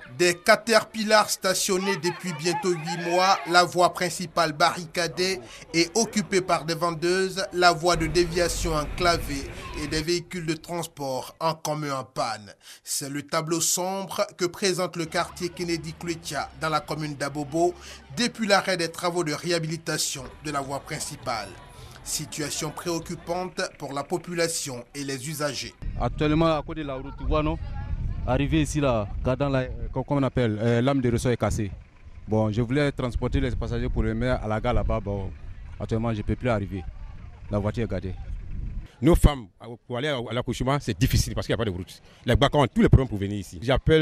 Des caterpillars stationnés depuis bientôt 8 mois, la voie principale barricadée et occupée par des vendeuses, la voie de déviation enclavée et des véhicules de transport en commun en panne. C'est le tableau sombre que présente le quartier Kennedy Kuletia dans la commune d'Abobo depuis l'arrêt des travaux de réhabilitation de la voie principale. Situation préoccupante pour la population et les usagers. Actuellement, à côté de la route, tu vois, non? Arrivé ici, là, dans la, comme on appelle, l'âme de ressort est cassée. Bon, je voulais transporter les passagers pour les mettre à la gare là-bas. Bon, actuellement, je ne peux plus arriver. La voiture est gardée. Nos femmes, pour aller à l'accouchement, c'est difficile parce qu'il n'y a pas de route. Les Bacans ont tous les problèmes pour venir ici. J'appelle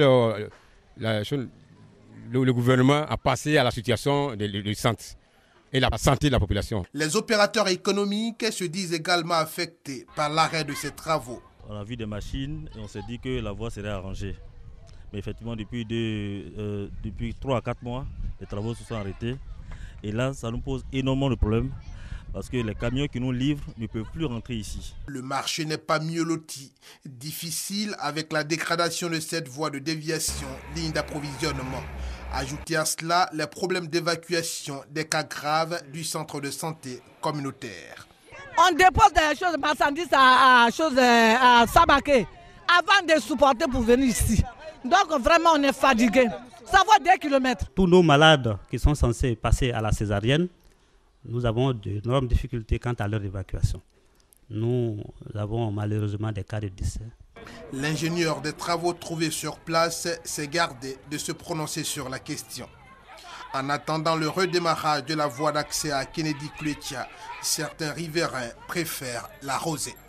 le gouvernement à passer à la situation du centre et la santé de la population. Les opérateurs économiques se disent également affectés par l'arrêt de ces travaux. On a vu des machines et on s'est dit que la voie serait arrangée. Mais effectivement, depuis 3 à 4 mois, les travaux se sont arrêtés. Et là, ça nous pose énormément de problèmes parce que les camions qui nous livrent ne peuvent plus rentrer ici. Le marché n'est pas mieux loti. Difficile avec la dégradation de cette voie de déviation, ligne d'approvisionnement. Ajoutez à cela les problèmes d'évacuation des cas graves du centre de santé communautaire. On dépose des choses, marchandises à Sabaké avant de supporter pour venir ici. Donc vraiment on est fatigué. Ça va des kilomètres. Tous nos malades qui sont censés passer à la césarienne, nous avons d'énormes difficultés quant à leur évacuation. Nous avons malheureusement des cas de décès. L'ingénieur des travaux trouvé sur place s'est gardé de se prononcer sur la question. En attendant le redémarrage de la voie d'accès à Kennedy Kuletia, certains riverains préfèrent la rosée.